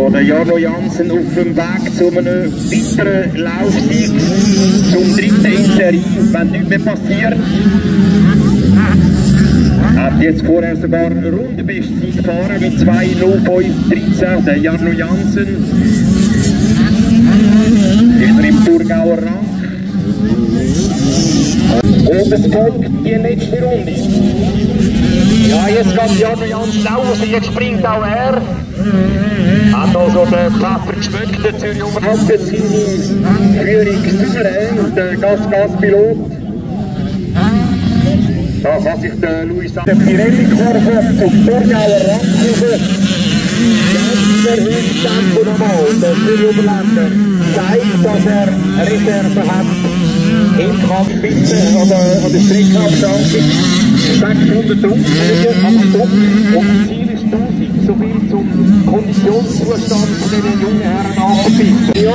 der Jarno Jansen auf dem Weg zu einem weiteren Laufsieg zum dritten in Serie, wenn nichts mehr passiert. Hat jetzt vorher sogar eine Rundenbestzeit gefahren mit 2:05:13, der Jarno Jansen. Ist er im Thurgauer Rang. Und es folgt die letzte Runde. Ja, jetzt geht Jarno Jansen auch raus, jetzt springt auch er. Hat also der Pfeffer geschmeckt, der Zürich überhaupt seine Führung souverän, der Gas-Gas-Pilot. Da kann sich der Luis der Pirelli-Kurve zum Thurgauer Rangkurve ganz erhöht Tempo nochmal. Der Zürich Überländer zeigt, dass er Reserve hat. Im Kampfspitze an der Streckenabschaltung 600 Druckflüge am Stock und das Ziel ist 1000, so viel zum Konditionszustand von diesen jungen Herren angebissen. Ja,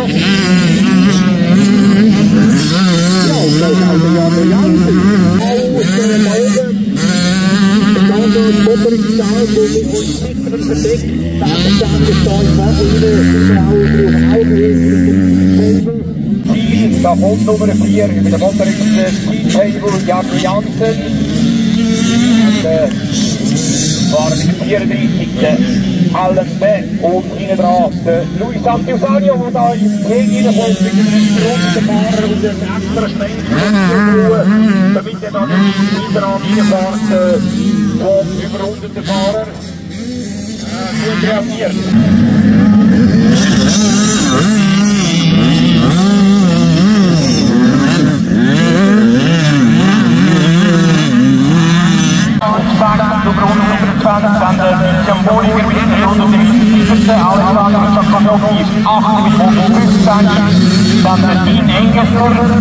und da ist auch der Jarno Jansen. Aus der Augen. Der Standort Motorisal, wo uns sicher verdeckt, Werbestände da im Wagen auf Augenhöhe. Da kommt Nummer 4 über den Motor über den Speedtable, Jarno Jansen. Und fahren mit 34. Allen B und hinten dran der Luis Santiusanio, der da im Weg reinkommt mit dem Rundenfahrer und dem extra Schwenk, damit er dann nicht hinten reinfährt vom überrundeten Fahrer. Gut reagiert. Dann der Symbol gewinnt und der Alexander Schakowski ist 8 mit 115. Dann der Dean Engesser.